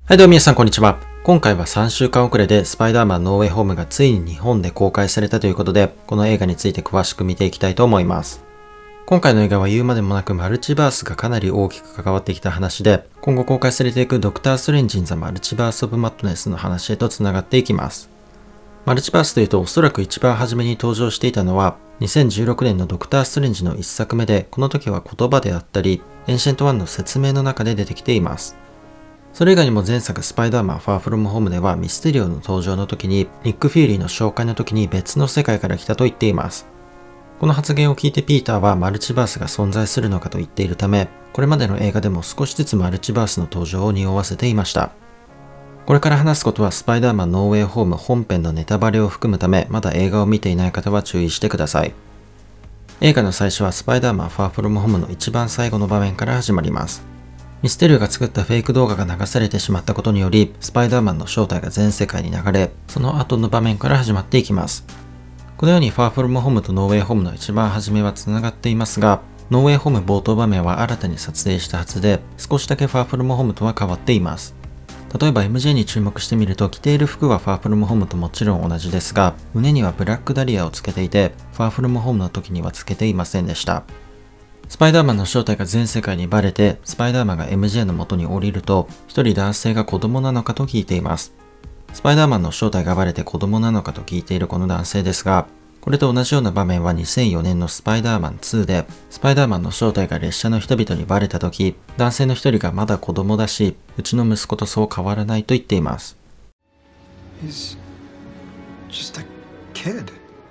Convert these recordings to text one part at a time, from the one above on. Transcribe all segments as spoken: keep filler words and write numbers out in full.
はいどうも皆さんこんにちは。今回はさんしゅうかん遅れでスパイダーマンノーウェイホームがついに日本で公開されたということで、この映画について詳しく見ていきたいと思います。今回の映画は言うまでもなくマルチバースがかなり大きく関わってきた話で、今後公開されていくドクター・ストレンジ・イン・ザ・マルチバース・オブ・マッドネスの話へと繋がっていきます。マルチバースというとおそらく一番初めに登場していたのはにせんじゅうろくねんのドクター・ストレンジのいっさくめで、この時は言葉であったりエンシェントワンの説明の中で出てきています。それ以外にも前作スパイダーマンファーフロムホームではミステリオの登場の時にニック・フューリーの紹介の時に別の世界から来たと言っています。この発言を聞いてピーターはマルチバースが存在するのかと言っているため、これまでの映画でも少しずつマルチバースの登場を匂わせていました。これから話すことはスパイダーマンノーウェイホーム本編のネタバレを含むため、まだ映画を見ていない方は注意してください。映画の最初はスパイダーマンファーフロムホームの一番最後の場面から始まります。ミステリオが作ったフェイク動画が流されてしまったことにより、スパイダーマンの正体が全世界に流れ、その後の場面から始まっていきます。このようにファーフロムホームとノーウェイホームの一番初めは繋がっていますが、ノーウェイホーム冒頭場面は新たに撮影したはずで、少しだけファーフロムホームとは変わっています。例えば エムジェー に注目してみると、着ている服はファーフロムホームともちろん同じですが、胸にはブラックダリアをつけていて、ファーフロムホームの時にはつけていませんでした。スパイダーマンの正体が全世界にバレて、スパイダーマンが エムジェー の元に降りると、一人男性が子供なのかと聞いています。スパイダーマンの正体がバレて子供なのかと聞いているこの男性ですが、これと同じような場面はにせんよねんのスパイダーマンツーで、スパイダーマンの正体が列車の人々にバレた時、男性の一人がまだ子供だし、うちの息子とそう変わらないと言っています。 He's just a kid.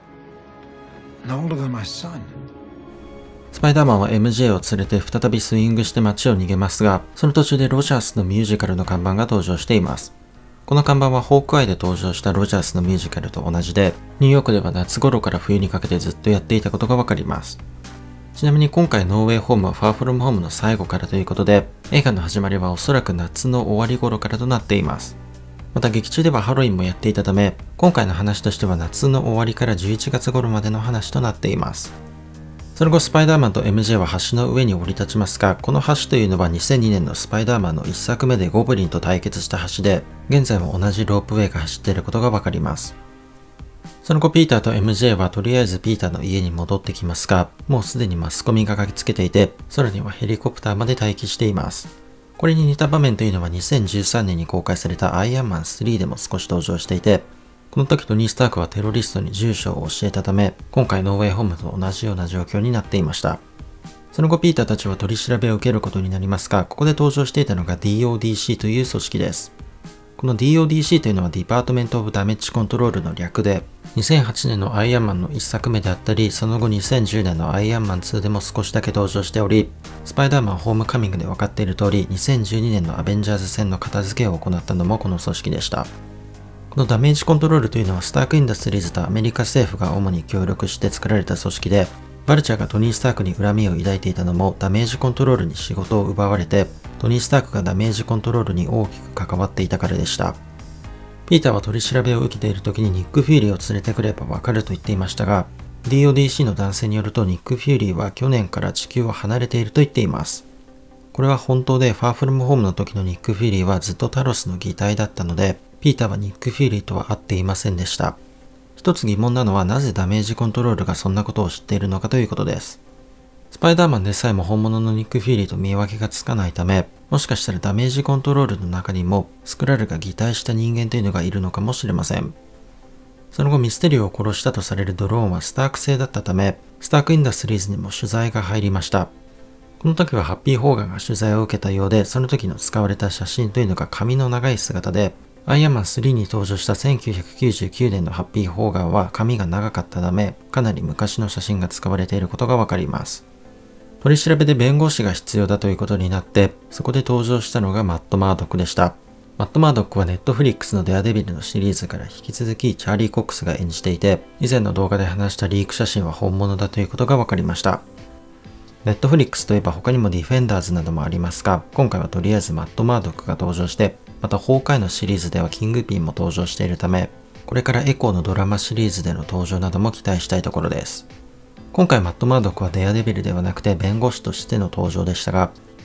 No older than my son. スパイダーマンは エムジェー を連れて再びスイングして街を逃げますが、その途中でロジャースのミュージカルの看板が登場しています。この看板はホークアイで登場したロジャースのミュージカルと同じで、ニューヨークでは夏頃から冬にかけてずっとやっていたことがわかります。ちなみに今回ノーウェイホームはファーフロムホームの最後からということで、映画の始まりはおそらく夏の終わり頃からとなっています。また劇中ではハロウィンもやっていたため、今回の話としては夏の終わりからじゅういちがつ頃までの話となっています。その後スパイダーマンと エムジェー は橋の上に降り立ちますが、この橋というのはにせんにねんのスパイダーマンのいっさくめでゴブリンと対決した橋で、現在も同じロープウェイが走っていることがわかります。その後ピーターと エムジェー はとりあえずピーターの家に戻ってきますが、もうすでにマスコミが駆けつけていて、空にはヘリコプターまで待機しています。これに似た場面というのはにせんじゅうさんねんに公開されたアイアンマンスリーでも少し登場していて、この時トニー・スタークはテロリストに住所を教えたため、今回ノーウェイホームと同じような状況になっていました。その後ピーターたちは取り調べを受けることになりますが、ここで登場していたのが ディーオーディーシー という組織です。この ディーオーディーシー というのはディパートメント・オブ・ダメージ・コントロールの略で、にせんはちねんのアイアンマンのいっさくめであったり、その後にせんじゅうねんのアイアンマンツーでも少しだけ登場しており、スパイダーマンホームカミングで分かっている通り、にせんじゅうにねんのアベンジャーズ戦の片付けを行ったのもこの組織でした。このダメージコントロールというのはスタークインダストリーズとアメリカ政府が主に協力して作られた組織で、バルチャーがトニー・スタークに恨みを抱いていたのもダメージコントロールに仕事を奪われて、トニー・スタークがダメージコントロールに大きく関わっていたからでした。ピーターは取り調べを受けている時にニック・フューリーを連れてくればわかると言っていましたが、ディーオーディーシー の男性によるとニック・フューリーは去年から地球を離れていると言っています。これは本当で、ファーフロムホームの時のニック・フューリーはずっとタロスの擬態だったので、ピーターはニック・フューリーとは会っていませんでした。一つ疑問なのはなぜダメージコントロールがそんなことを知っているのかということです。スパイダーマンでさえも本物のニック・フューリーと見分けがつかないため、もしかしたらダメージコントロールの中にもスクラルが擬態した人間というのがいるのかもしれません。その後ミステリオを殺したとされるドローンはスターク製だったため、スタークインダストリーズにも取材が入りました。この時はハッピー・ホーガンが取材を受けたようで、その時の使われた写真というのが髪の長い姿で、アイアンマンスリーに登場したせんきゅうひゃくきゅうじゅうきゅうねんのハッピー・ホーガンは髪が長かったため、かなり昔の写真が使われていることがわかります。取り調べで弁護士が必要だということになって、そこで登場したのがマット・マードックでした。マット・マードックはネットフリックスのデアデビルのシリーズから引き続きチャーリー・コックスが演じていて、以前の動画で話したリーク写真は本物だということがわかりました。ネットフリックスといえば他にもディフェンダーズなどもありますが、今回はとりあえずマット・マードックが登場して、また崩壊のシリーズではキングピンも登場しているため、これからエコーのドラマシリーズでの登場なども期待したいところです。今回マット・マードックはデアデビルではなくて弁護士としての登場でしたが、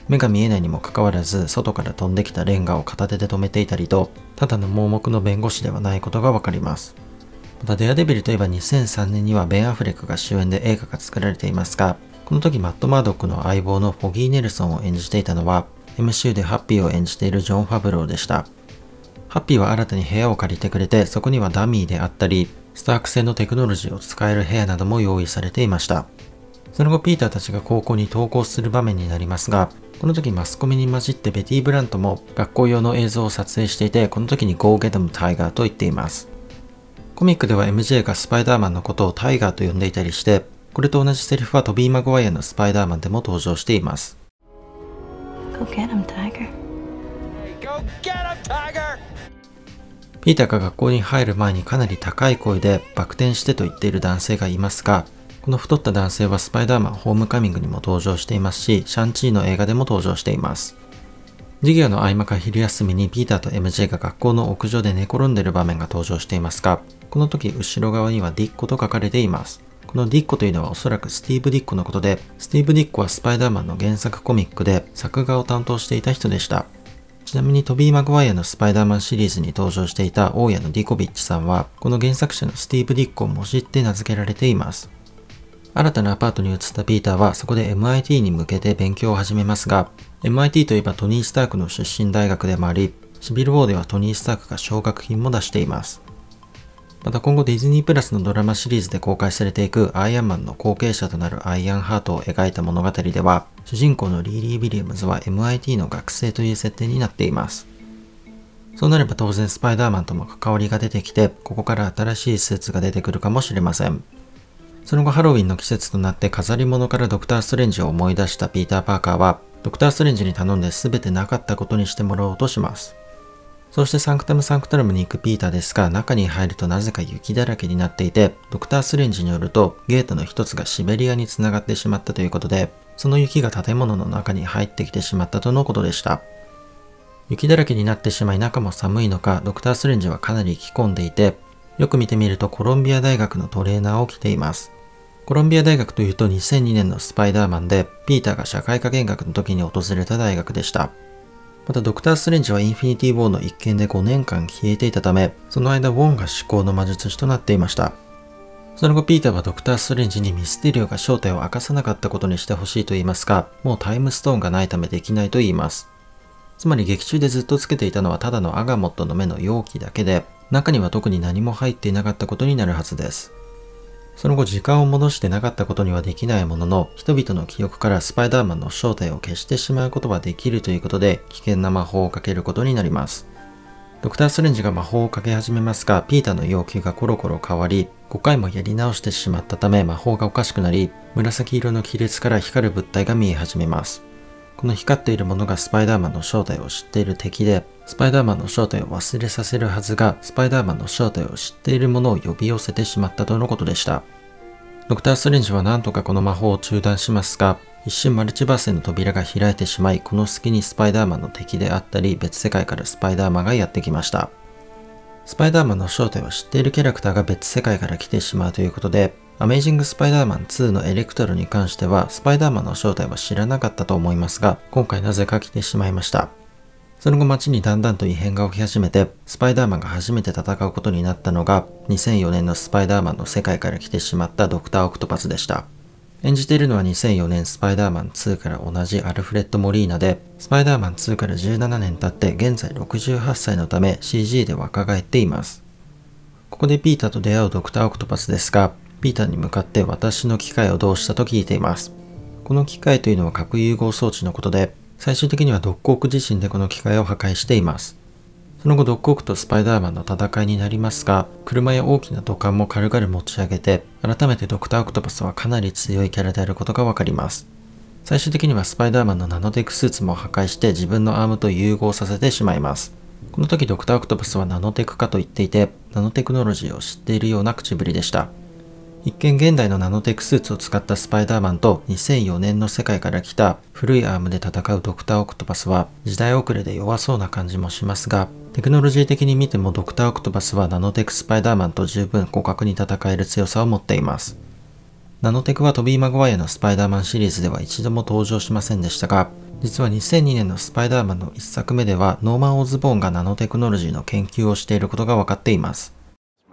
目が見えないにもかかわらず外から飛んできたレンガを片手で止めていたりと、ただの盲目の弁護士ではないことがわかります。またデアデビルといえばにせんさんねんにはベン・アフレックが主演で映画が作られていますが、この時マット・マードックの相棒のフォギー・ネルソンを演じていたのは エムシーユー でハッピーを演じているジョン・ファブローでした。ハッピーは新たに部屋を借りてくれて、そこにはダミーであったりスターク製のテクノロジーを使える部屋なども用意されていました。その後ピーターたちが高校に登校する場面になりますが、この時マスコミに混じってベティ・ブラントも学校用の映像を撮影していて、この時に Go get them Tiger と言っています。コミックでは エムジェー がスパイダーマンのことをタイガーと呼んでいたりして、これと同じセリフはトビー・マグワイアのスパイダーマンでも登場しています。 Go get him, Tiger. Go get him, Tiger! ピーターが学校に入る前にかなり高い声でバク転してと言っている男性がいますが、この太った男性はスパイダーマンホームカミングにも登場していますし、シャンチーの映画でも登場しています。授業の合間か昼休みにピーターと エムジェー が学校の屋上で寝転んでいる場面が登場していますが、この時後ろ側にはディッコと書かれています。このディッコというのはおそらくスティーブ・ディッコのことで、スティーブ・ディッコはスパイダーマンの原作コミックで作画を担当していた人でした。ちなみにトビー・マグワイアのスパイダーマンシリーズに登場していた大家のディコビッチさんは、この原作者のスティーブ・ディッコをもじって名付けられています。新たなアパートに移ったピーターはそこで エムアイティー に向けて勉強を始めますが、エムアイティー といえばトニー・スタークの出身大学でもあり、シビル・ウォーではトニー・スタークが奨学金も出しています。また今後ディズニープラスのドラマシリーズで公開されていくアイアンマンの後継者となるアイアンハートを描いた物語では、主人公のリーリー・ウィリアムズは エムアイティー の学生という設定になっています。そうなれば当然スパイダーマンとも関わりが出てきて、ここから新しいスーツが出てくるかもしれません。その後ハロウィンの季節となって飾り物からドクター・ストレンジを思い出したピーター・パーカーは、ドクター・ストレンジに頼んで全てなかったことにしてもらおうとします。そしてサンクタム・サンクタルムに行くピーターですが、中に入るとなぜか雪だらけになっていて、ドクター・ストレンジによるとゲートの一つがシベリアにつながってしまったということで、その雪が建物の中に入ってきてしまったとのことでした。雪だらけになってしまい中も寒いのか、ドクター・ストレンジはかなり着込んでいて、よく見てみるとコロンビア大学のトレーナーを着ています。コロンビア大学というとにせんにねんのスパイダーマンで、ピーターが社会科見学の時に訪れた大学でした。またドクター・ストレンジはインフィニティ・ウォーの一件でごねんかん消えていたため、その間ウォンが至高の魔術師となっていました。その後ピーターはドクター・ストレンジにミステリオが正体を明かさなかったことにしてほしいと言いますが、もうタイムストーンがないためできないと言います。つまり劇中でずっとつけていたのはただのアガモットの目の容器だけで、中には特に何も入っていなかったことになるはずです。その後時間を戻してなかったことにはできないものの、人々の記憶からスパイダーマンの正体を消してしまうことはできるということで、危険な魔法をかけることになります。ドクター・ストレンジが魔法をかけ始めますが、ピーターの要求がコロコロ変わり、ごかいもやり直してしまったため魔法がおかしくなり、紫色の亀裂から光る物体が見え始めます。この光っているものがスパイダーマンの正体を知っている敵で、スパイダーマンの正体を忘れさせるはずが、スパイダーマンの正体を知っているものを呼び寄せてしまったとのことでした。ドクター・ストレンジは何とかこの魔法を中断しますが、一瞬マルチバースへの扉が開いてしまい、この隙にスパイダーマンの敵であったり、別世界からスパイダーマンがやってきました。スパイダーマンの正体を知っているキャラクターが別世界から来てしまうということで、アメイジング・スパイダーマンツーのエレクトロに関しては、スパイダーマンの正体は知らなかったと思いますが、今回なぜか来てしまいました。その後街にだんだんと異変が起き始めて、スパイダーマンが初めて戦うことになったのが、にせんよねんのスパイダーマンの世界から来てしまったドクター・オクトパスでした。演じているのはにせんよねんスパイダーマンツーから同じアルフレッド・モリーナで、スパイダーマンツーからじゅうななねん経って現在ろくじゅうはっさいのため シージー で若返っています。ここでピーターと出会うドクター・オクトパスですが、ピーターに向かって私の機械をどうしたと聞いています。この機械というのは核融合装置のことで、最終的にはドックオーク自身でこの機械を破壊しています。その後ドックオークとスパイダーマンの戦いになりますが、車や大きな土管も軽々持ち上げて、改めてドクター・オクトパスはかなり強いキャラであることがわかります。最終的にはスパイダーマンのナノテクスーツも破壊して自分のアームと融合させてしまいます。この時ドクター・オクトパスはナノテクかと言っていて、ナノテクノロジーを知っているような口ぶりでした。一見現代のナノテクスーツを使ったスパイダーマンとにせんよねんの世界から来た古いアームで戦うドクター・オクトパスは時代遅れで弱そうな感じもしますが、テクノロジー的に見てもドクター・オクトパスはナノテクスパイダーマンと十分互角に戦える強さを持っています。ナノテクはトビー・マグワイアのスパイダーマンシリーズでは一度も登場しませんでしたが、 実はにせんにねんのスパイダーマンのいっさくめではノーマン・オズボーンがナノテクノロジーの研究をしていることが分かっています。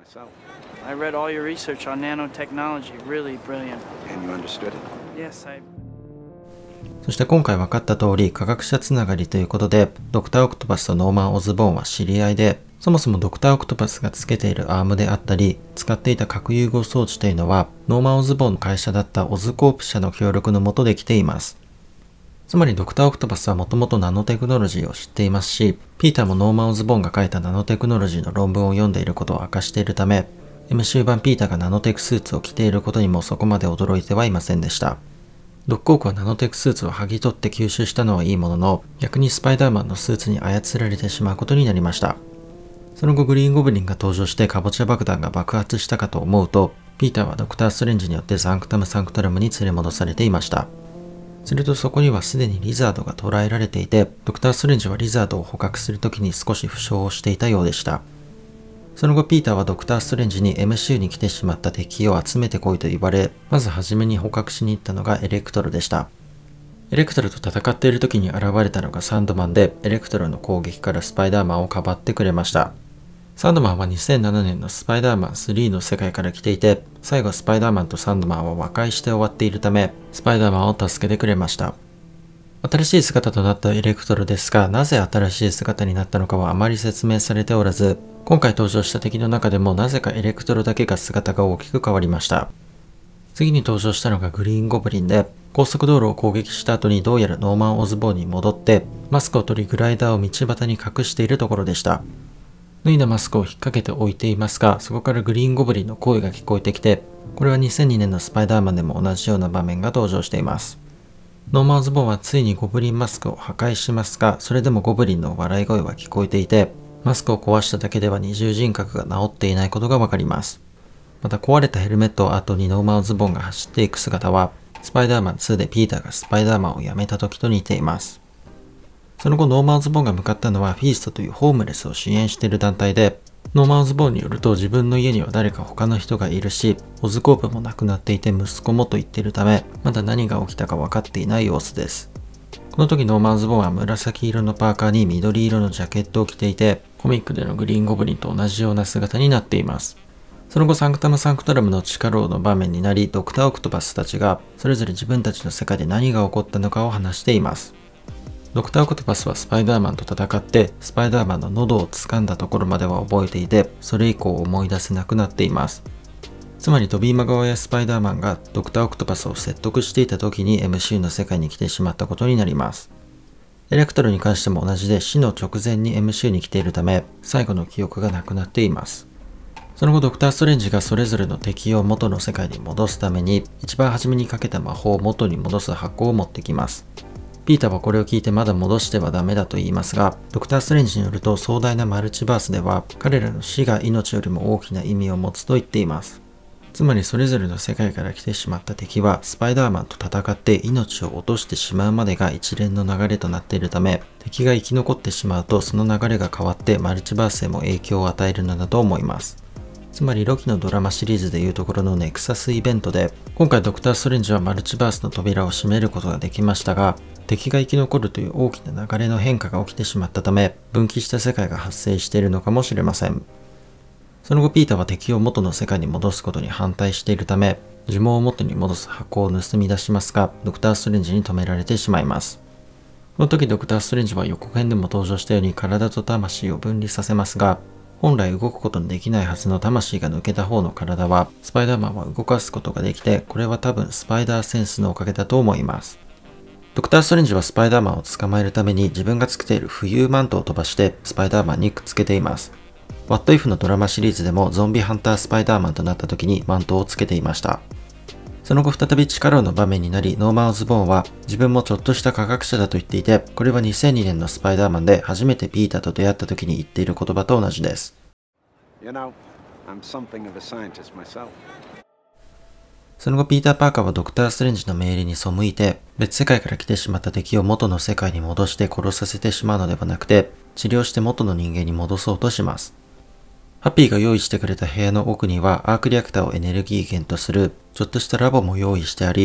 I read all your research on nanotechnology. Really brilliant. And you understood it? Yes, I. そして今回分かった通り科学者つながりということで、ドクター・オクトパスとノーマン・オズボーンは知り合いで、そもそもドクター・オクトパスがつけているアームであったり、使っていた核融合装置というのは、ノーマン・オズボーンの会社だったオズコープ社の協力のもとで来ています。つまりドクター・オクトパスはもともとナノテクノロジーを知っていますし、ピーターもノーマン・オズボーンが書いたナノテクノロジーの論文を読んでいることを明かしているため、エムシー 版ピーターがナノテクスーツを着ていることにもそこまで驚いてはいませんでした。ドッグオークはナノテクスーツを剥ぎ取って吸収したのはいいものの、逆にスパイダーマンのスーツに操られてしまうことになりました。その後グリーンゴブリンが登場してカボチャ爆弾が爆発したかと思うと、ピーターはドクター・ストレンジによってザンクタム・サンクトラムに連れ戻されていました。するとそこにはすでにリザードが捕らえられていて、ドクター・ストレンジはリザードを捕獲するときに少し負傷をしていたようでした。その後ピーターはドクター・ストレンジに エムシーユー に来てしまった敵を集めてこいと言われ、まず初めに捕獲しに行ったのがエレクトロでした。エレクトロと戦っている時に現れたのがサンドマンで、エレクトロの攻撃からスパイダーマンをかばってくれました。サンドマンはにせんななねんのスパイダーマンスリーの世界から来ていて、最後スパイダーマンとサンドマンは和解して終わっているため、スパイダーマンを助けてくれました。新しい姿となったエレクトロですが、なぜ新しい姿になったのかはあまり説明されておらず、今回登場した敵の中でもなぜかエレクトロだけが姿が大きく変わりました。次に登場したのがグリーンゴブリンで、高速道路を攻撃した後にどうやらノーマン・オズボーンに戻って、マスクを取りグライダーを道端に隠しているところでした。脱いだマスクを引っ掛けて置いていますが、そこからグリーンゴブリンの声が聞こえてきて、これはにせんにねんのスパイダーマンでも同じような場面が登場しています。ノーマン・オズボーンはついにゴブリンマスクを破壊しますが、それでもゴブリンの笑い声は聞こえていて、マスクを壊しただけでは二重人格が治っていないことがわかります。また壊れたヘルメットを後にノーマン・オズボーンが走っていく姿は、スパイダーマンツーでピーターがスパイダーマンを辞めた時と似ています。その後ノーマン・オズボーンが向かったのはフィーストというホームレスを支援している団体で、ノーマン・オズボーンによると自分の家には誰か他の人がいるし、オズコープも亡くなっていて息子もと言っているため、まだ何が起きたか分かっていない様子です。この時ノーマン・オズボーンは紫色のパーカーに緑色のジャケットを着ていて、コミックでのグリーンゴブリンと同じような姿になっています。その後サンクタム・サンクトラムの地下牢の場面になり、ドクター・オクトパスたちがそれぞれ自分たちの世界で何が起こったのかを話しています。ドクター・オクトパスはスパイダーマンと戦って、スパイダーマンの喉を掴んだところまでは覚えていて、それ以降思い出せなくなっています。つまりトビー・マグワイア・スパイダーマンがドクター・オクトパスを説得していた時に エムシーユー の世界に来てしまったことになります。エレクトロに関しても同じで、死の直前に エムシーユー に来ているため、最後の記憶がなくなっています。その後ドクター・ストレンジがそれぞれの敵を元の世界に戻すために、一番初めにかけた魔法を元に戻す箱を持ってきます。ピーターはこれを聞いてまだ戻してはダメだと言いますが、ドクター・ストレンジによると壮大なマルチバースでは彼らの死が命よりも大きな意味を持つと言っています。つまりそれぞれの世界から来てしまった敵はスパイダーマンと戦って命を落としてしまうまでが一連の流れとなっているため、敵が生き残ってしまうとその流れが変わってマルチバースへも影響を与えるのだと思います。つまりロキのドラマシリーズでいうところのネクサスイベントで、今回ドクター・ストレンジはマルチバースの扉を閉めることができましたが、敵が生き残るという大きな流れの変化が起きてしまったため、分岐した世界が発生しているのかもしれません。その後ピーターは敵を元の世界に戻すことに反対しているため、呪文を元に戻す箱を盗み出しますが、ドクター・ストレンジに止められてしまいます。この時ドクター・ストレンジは予告編でも登場したように体と魂を分離させますが、本来動くことのできないはずの魂が抜けた方の体は、スパイダーマンは動かすことができて、これは多分スパイダーセンスのおかげだと思います。ドクター・ストレンジはスパイダーマンを捕まえるために自分がつけている浮遊マントを飛ばしてスパイダーマンにくっつけています。What If のドラマシリーズでもゾンビハンタースパイダーマンとなった時にマントをつけていました。その後再び地下牢の場面になり、ノーマン・オズボーンは自分もちょっとした科学者だと言っていて、これはにせんにねんのスパイダーマンで初めてピーターと出会った時に言っている言葉と同じです。 You know, I'm something of a scientist myself. その後ピーター・パーカーはドクター・ストレンジの命令に背いて、別世界から来てしまった敵を元の世界に戻して殺させてしまうのではなくて、治療して元の人間に戻そうとします。ハッピーが用意してくれた部屋の奥にはアークリアクターをエネルギー源とするちょっとしたラボも用意してあり、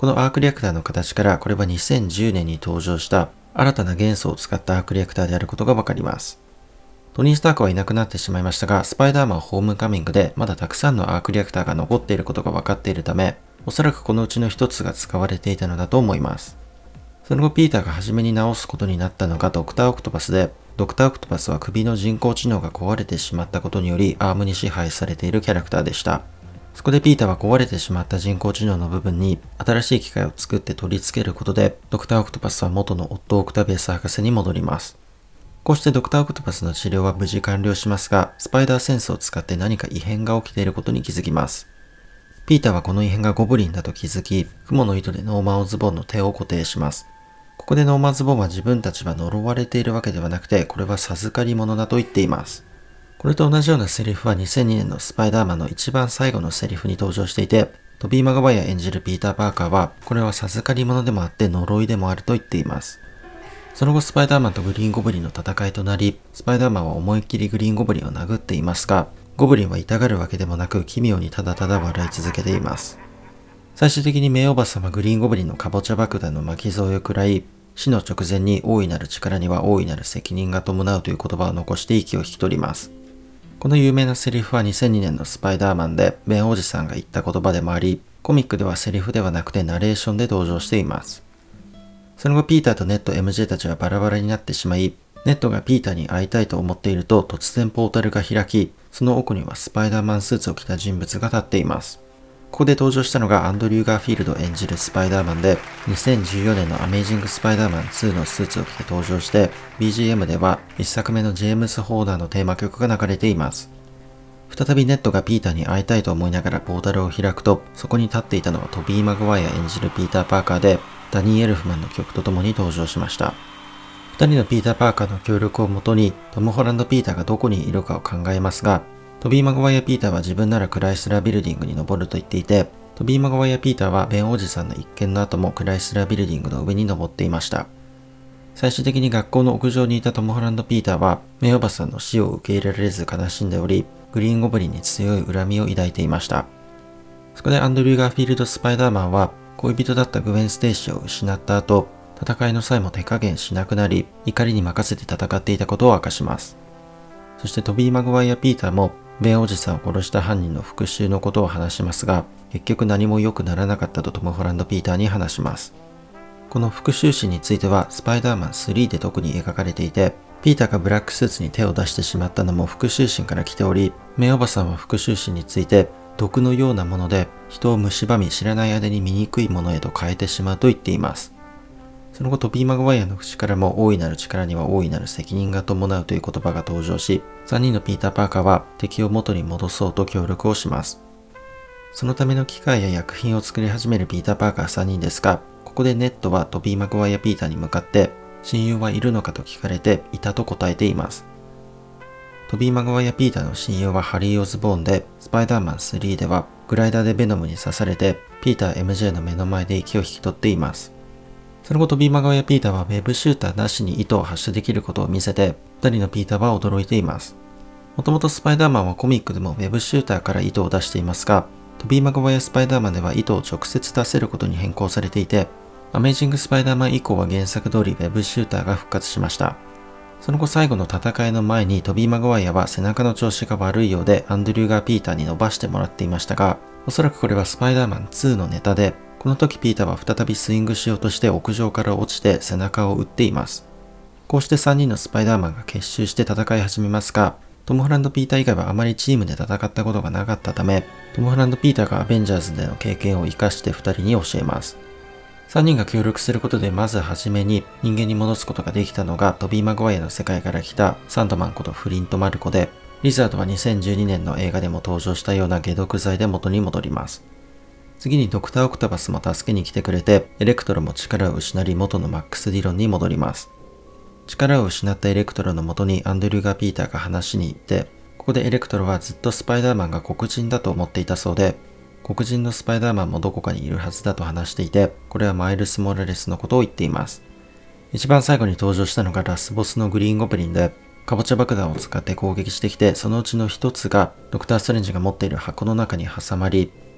このアークリアクターの形からこれはにせんじゅうねんに登場した新たな元素を使ったアークリアクターであることがわかります。トニー・スタークはいなくなってしまいましたが、スパイダーマンホームカミングでまだたくさんのアークリアクターが残っていることが分かっているため、おそらくこのうちの一つが使われていたのだと思います。その後ピーターが初めに直すことになったのがドクター・オクトパスで、ドクター・オクトパスは首の人工知能が壊れてしまったことによりアームに支配されているキャラクターでした。そこでピーターは壊れてしまった人工知能の部分に新しい機械を作って取り付けることで、ドクター・オクトパスは元のオット・オクタビアス博士に戻ります。こうしてドクター・オクトパスの治療は無事完了しますが、スパイダーセンスを使って何か異変が起きていることに気づきます。ピーターはこの異変がゴブリンだと気づき、蜘蛛の糸でノーマン・オズボーンの手を固定します。ここでノーマン・ズボーンは自分たちは呪われているわけではなくて、これは授かり物だと言っています。これと同じようなセリフはにせんにねんのスパイダーマンの一番最後のセリフに登場していて、トビー・マグワイア演じるピーター・パーカーは、これは授かり物でもあって呪いでもあると言っています。その後スパイダーマンとグリーンゴブリンの戦いとなり、スパイダーマンは思いっきりグリーンゴブリンを殴っていますが、ゴブリンは痛がるわけでもなく奇妙にただただ笑い続けています。最終的に名おばさんはグリーンゴブリンのカボチャ爆弾の巻き添えを食らい、死の直前に大いなる力には大いなる責任が伴うという言葉を残して息を引き取ります。この有名なセリフはにせんにねんのスパイダーマンでベンおじさんが言った言葉でもあり、コミックではセリフではなくてナレーションで登場しています。その後ピーターとネット エムジェー たちはバラバラになってしまい、ネットがピーターに会いたいと思っていると突然ポータルが開き、その奥にはスパイダーマンスーツを着た人物が立っています。ここで登場したのがアンドリュー・ガーフィールド演じるスパイダーマンで、にせんじゅうよねんのアメイジング・スパイダーマンツーのスーツを着て登場して、ビージーエム ではいっさくめのジェームス・ホーダーのテーマ曲が流れています。再びネットがピーターに会いたいと思いながらポータルを開くと、そこに立っていたのはトビー・マグワイア演じるピーター・パーカーで、ダニー・エルフマンの曲とともに登場しました。二人のピーター・パーカーの協力をもとに、トム・ホランド・ピーターがどこにいるかを考えますが、トビー・マグワイア・ピーターは自分ならクライスラービルディングに登ると言っていて、トビー・マグワイア・ピーターはベンおじさんの一件の後もクライスラービルディングの上に登っていました。最終的に学校の屋上にいたトム・ホランド・ピーターは、メイおばさんの死を受け入れられず悲しんでおり、グリーンゴブリンに強い恨みを抱いていました。そこでアンドリュー・ガーフィールド・スパイダーマンは、恋人だったグウェン・ステイシーを失った後、戦いの際も手加減しなくなり、怒りに任せて戦っていたことを明かします。そしてトビー・マグワイア・ピーターも、ベンおじさんを殺した犯人の復讐のことを話しますが、結局何も良くならなかったとトム・ホランド・ピーターに話します。この復讐心については、スパイダーマンスリーで特に描かれていて、ピーターがブラックスーツに手を出してしまったのも復讐心から来ており、メイおばさんは復讐心について、毒のようなもので人を蝕み知らない間に醜いものへと変えてしまうと言っています。その後トビー・マグワイアの口からも大いなる力には大いなる責任が伴うという言葉が登場し、さんにんのピーター・パーカーは敵を元に戻そうと協力をします。そのための機械や薬品を作り始めるピーター・パーカーさんにんですが、ここでネットはトビー・マグワイア・ピーターに向かって親友はいるのかと聞かれていたと答えています。トビー・マグワイア・ピーターの親友はハリー・オズボーンで、スパイダーマンスリーではグライダーでベノムに刺されて、ピーター エムジェー の目の前で息を引き取っています。その後トビー・マグワイア・ピーターはウェブシューターなしに糸を発射できることを見せて、ふたりのピーターは驚いています。もともとスパイダーマンはコミックでもウェブシューターから糸を出していますが、トビー・マグワイア・スパイダーマンでは糸を直接出せることに変更されていて、アメイジング・スパイダーマン以降は原作通りウェブシューターが復活しました。その後最後の戦いの前にトビー・マグワイアは背中の調子が悪いようでアンドリューがピーターに伸ばしてもらっていましたが、おそらくこれはスパイダーマンツーのネタで、この時ピーターは再びスイングしようとして屋上から落ちて背中を打っています。こうしてさんにんのスパイダーマンが結集して戦い始めますが、トム・ホランド・ピーター以外はあまりチームで戦ったことがなかったため、トム・ホランド・ピーターがアベンジャーズでの経験を生かしてふたりに教えます。さんにんが協力することでまずはじめに人間に戻すことができたのがトビー・マグワイアの世界から来たサンドマンことフリント・マルコで、リザードはにせんじゅうにねんの映画でも登場したような解毒剤で元に戻ります。次にドクター・オクタバスも助けに来てくれて、エレクトロも力を失い元のマックス・ディロンに戻ります。力を失ったエレクトロの元にアンドリューがピーターが話しに行って、ここでエレクトロはずっとスパイダーマンが黒人だと思っていたそうで、黒人のスパイダーマンもどこかにいるはずだと話していて、これはマイルス・モラレスのことを言っています。一番最後に登場したのがラスボスのグリーンゴブリンで、カボチャ爆弾を使って攻撃してきて、そのうちの一つがドクター・ストレンジが持っている箱の中に挟まり、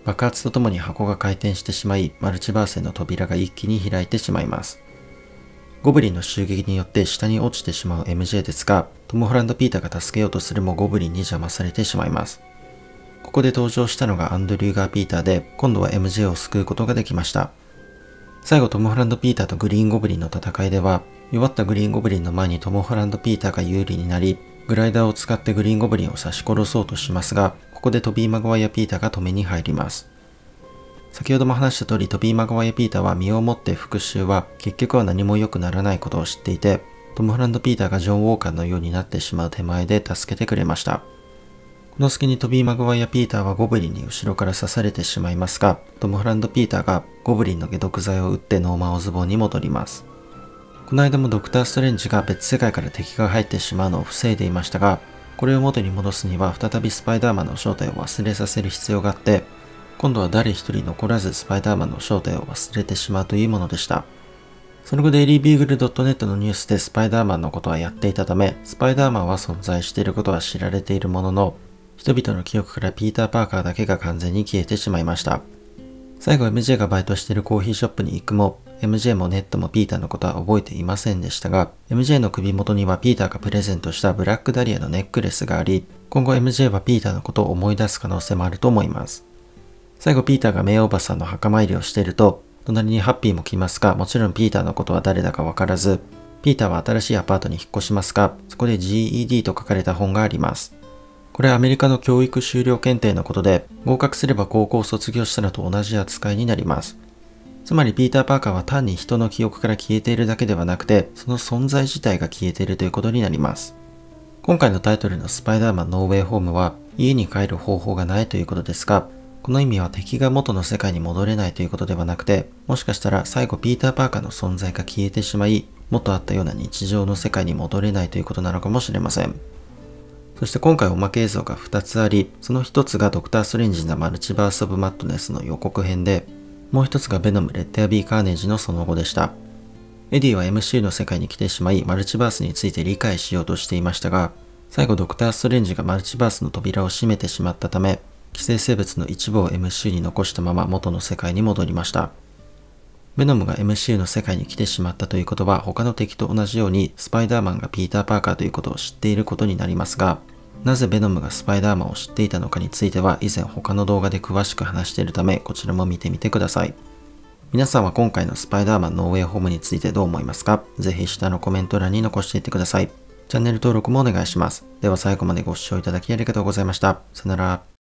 爆発とともに箱が回転してしまい、マルチバースへの扉が一気に開いてしまいます。ゴブリンの襲撃によって下に落ちてしまう エムジェー ですが、トム・ホランド・ピーターが助けようとするもゴブリンに邪魔されてしまいます。ここで登場したのがアンドリューガー・ピーターで、今度は エムジェー を救うことができました。最後トム・ホランド・ピーターとグリーンゴブリンの戦いでは、弱ったグリーンゴブリンの前にトム・ホランド・ピーターが有利になり、グライダーを使ってグリーンゴブリンを刺し殺そうとしますが、ここでトビー・マグワイア・ピーターが止めに入ります。先ほども話した通り、トビー・マグワイア・ピーターは身をもって復讐は結局は何も良くならないことを知っていて、トム・ホランド・ピーターがジョン・ウォーカーのようになってしまう手前で助けてくれました。この隙にトビー・マグワイア・ピーターはゴブリンに後ろから刺されてしまいますが、トム・ホランド・ピーターがゴブリンの解毒剤を打ってノーマン・オズボーンに戻ります。この間もドクター・ストレンジが別世界から敵が入ってしまうのを防いでいましたが、これを元に戻すには再びスパイダーマンの正体を忘れさせる必要があって、今度は誰一人残らずスパイダーマンの正体を忘れてしまうというものでした。その後デイリービーグル ドットネット のニュースでスパイダーマンのことはやっていたため、スパイダーマンは存在していることは知られているものの、人々の記憶からピーター・パーカーだけが完全に消えてしまいました。最後 エムジェー がバイトしているコーヒーショップに行くも、エムジェー もネットもピーターのことは覚えていませんでしたが、エムジェー の首元にはピーターがプレゼントしたブラックダリアのネックレスがあり、今後 エムジェー はピーターのことを思い出す可能性もあると思います。最後ピーターが名おばさんの墓参りをしていると、隣にハッピーも来ますが、もちろんピーターのことは誰だかわからず、ピーターは新しいアパートに引っ越しますが、そこで ジーイーディー と書かれた本があります。これはアメリカの教育修了検定のことで、合格すれば高校を卒業したのと同じ扱いになります。つまりピーター・パーカーは単に人の記憶から消えているだけではなくて、その存在自体が消えているということになります。今回のタイトルのスパイダーマンノーウェイホームは、家に帰る方法がないということですが、この意味は敵が元の世界に戻れないということではなくて、もしかしたら最後ピーター・パーカーの存在が消えてしまい、元あったような日常の世界に戻れないということなのかもしれません。そして今回おまけ映像がふたつあり、そのひとつがドクター・ストレンジ・ザ・マルチバース・オブ・マッドネスの予告編で、もうひとつがベノム・レッド・アビー・カーネージのその後でした。エディは エムシーユー の世界に来てしまい、マルチバースについて理解しようとしていましたが、最後ドクター・ストレンジがマルチバースの扉を閉めてしまったため、寄生生物の一部を エムシーユー に残したまま元の世界に戻りました。ベノムが エムシーユー の世界に来てしまったということは他の敵と同じようにスパイダーマンがピーター・パーカーということを知っていることになりますが、なぜベノムがスパイダーマンを知っていたのかについては以前他の動画で詳しく話しているためこちらも見てみてください。皆さんは今回のスパイダーマンノーウェイホームについてどう思いますか？ぜひ下のコメント欄に残していってください。チャンネル登録もお願いします。では最後までご視聴いただきありがとうございました。さよなら。